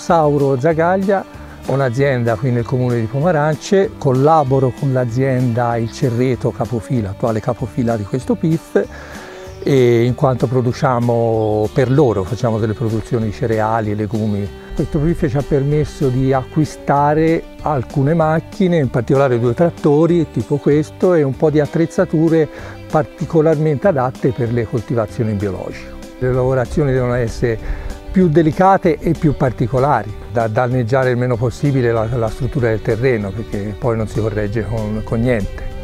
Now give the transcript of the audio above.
Sauro Zagaglia, un'azienda qui nel comune di Pomarance, collaboro con l'azienda Il Cerreto Capofila, attuale capofila di questo PIF, e in quanto produciamo per loro, facciamo delle produzioni di cereali e legumi. Questo PIF ci ha permesso di acquistare alcune macchine, in particolare 2 trattori tipo questo e un po' di attrezzature particolarmente adatte per le coltivazioni biologiche. Le lavorazioni devono essere più delicate e più particolari, da danneggiare il meno possibile la struttura del terreno, perché poi non si corregge con niente.